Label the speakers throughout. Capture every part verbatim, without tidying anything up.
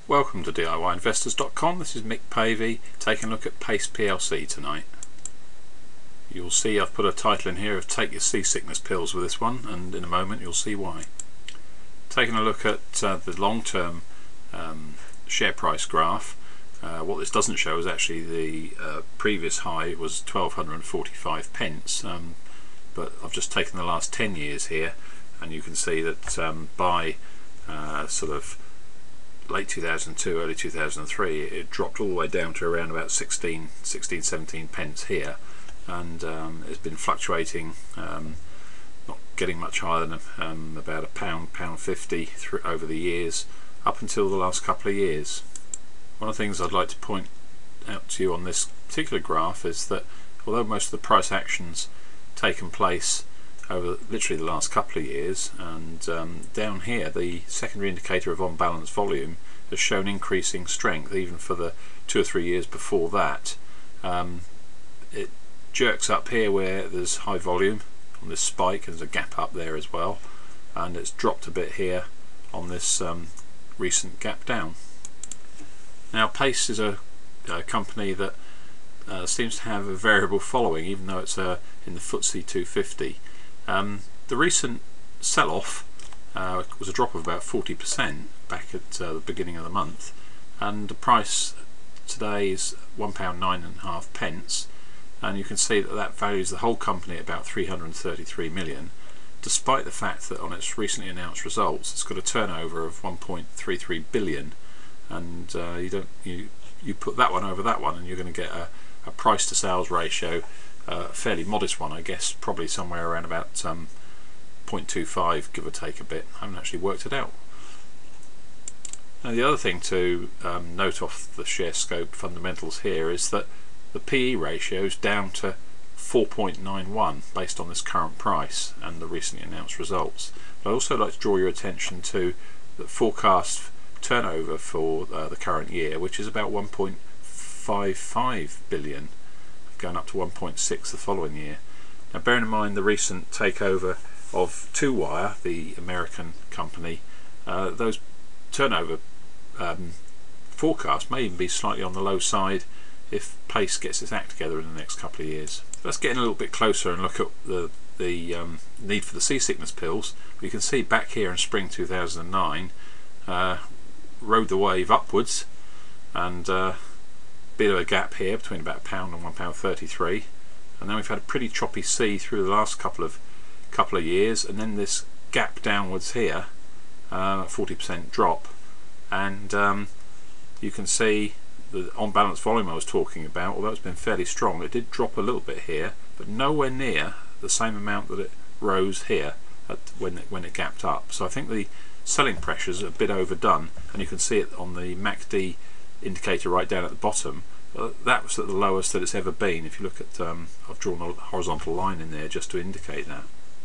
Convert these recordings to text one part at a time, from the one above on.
Speaker 1: Welcome to D I Y investors dot com. This is Mick Pavey taking a look at Pace P L C tonight. You'll see I've put a title in here of Take Your Seasickness Pills with this one, and in a moment you'll see why. Taking a look at uh, the long-term um, share price graph. Uh, what this doesn't show is actually the uh, previous high was twelve forty-five pence, um, but I've just taken the last ten years here, and you can see that um, by uh, sort of late two thousand two, early two thousand three, it dropped all the way down to around about sixteen, seventeen pence here, and um, it's been fluctuating, um, not getting much higher than um, about a pound, pound fifty through over the years, up until the last couple of years. One of the things I'd like to point out to you on this particular graph is that although most of the price actions taken place over literally the last couple of years, and um, down here the secondary indicator of on balance volume has shown increasing strength even for the two or three years before that. Um, it jerks up here where there's high volume on this spike, and there's a gap up there as well, and it's dropped a bit here on this um, recent gap down. Now Pace is a, a company that uh, seems to have a variable following, even though it's uh, in the F T S E two fifty. Um, the recent sell-off uh, was a drop of about forty percent back at uh, the beginning of the month, and the price today is one pound nine and a half pence, and you can see that that values the whole company at about three hundred thirty-three million, despite the fact that on its recently announced results it's got a turnover of one point three three billion, and uh, you don't you you put that one over that one and you're going to get a, a price to sales ratio, Uh, a fairly modest one, I guess, probably somewhere around about um, zero point two five, give or take a bit. I haven't actually worked it out. Now the other thing to um, note off the share scope fundamentals here is that the P E ratio is down to four point nine one based on this current price and the recently announced results. But I'd also like to draw your attention to the forecast turnover for uh, the current year, which is about one point five five billion, going up to one point six the following year. Now bearing in mind the recent takeover of Two Wire, the American company, uh, those turnover um, forecasts may even be slightly on the low side if Pace gets its act together in the next couple of years. Let's get in a little bit closer and look at the, the um, need for the seasickness pills. We can see back here in spring two thousand nine, uh, rode the wave upwards, and uh, bit of a gap here between about a pound and one pound thirty-three, and then we've had a pretty choppy sea through the last couple of couple of years, and then this gap downwards here, uh, forty percent drop, and um, you can see the on balance volume I was talking about, although it's been fairly strong, it did drop a little bit here, but nowhere near the same amount that it rose here at when it, when it gapped up. So I think the selling pressures are a bit overdone, and you can see it on the M A C D indicator right down at the bottom. Uh, that was at the lowest that it's ever been. If you look at, um, I've drawn a horizontal line in there just to indicate that.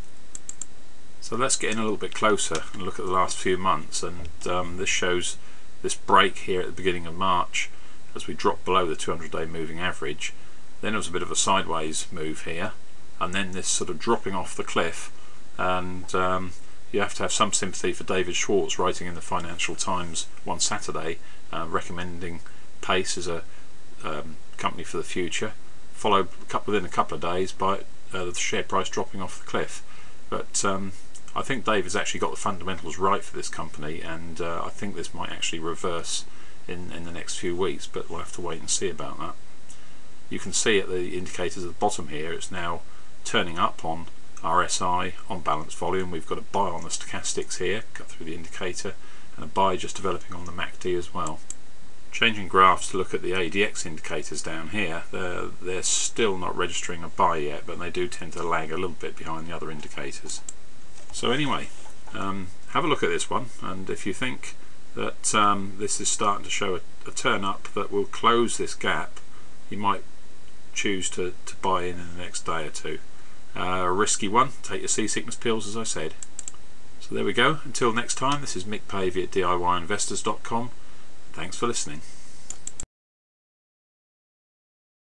Speaker 1: So let's get in a little bit closer and look at the last few months, and um, this shows this break here at the beginning of March as we dropped below the two hundred day moving average. Then there was a bit of a sideways move here, and then this sort of dropping off the cliff, and um, you have to have some sympathy for David Schwartz writing in the Financial Times one Saturday uh, recommending Pace as a um, company for the future, followed within a couple of days by uh, the share price dropping off the cliff. But um, I think David's actually got the fundamentals right for this company, and uh, I think this might actually reverse in, in the next few weeks, but we'll have to wait and see about that. You can see at the indicators at the bottom here, it's now turning up on R S I, on balance volume. We've got a buy on the stochastics here, cut through the indicator, and a buy just developing on the M A C D as well. Changing graphs to look at the A D X indicators down here, they're, they're still not registering a buy yet, but they do tend to lag a little bit behind the other indicators. So anyway, um, have a look at this one, and if you think that um, this is starting to show a, a turn up that will close this gap, you might choose to, to buy in in the next day or two. Uh, a risky one, take your seasickness pills, as I said. So there we go. Until next time, this is Mick Pavey at D I Y investors dot com. Thanks for listening.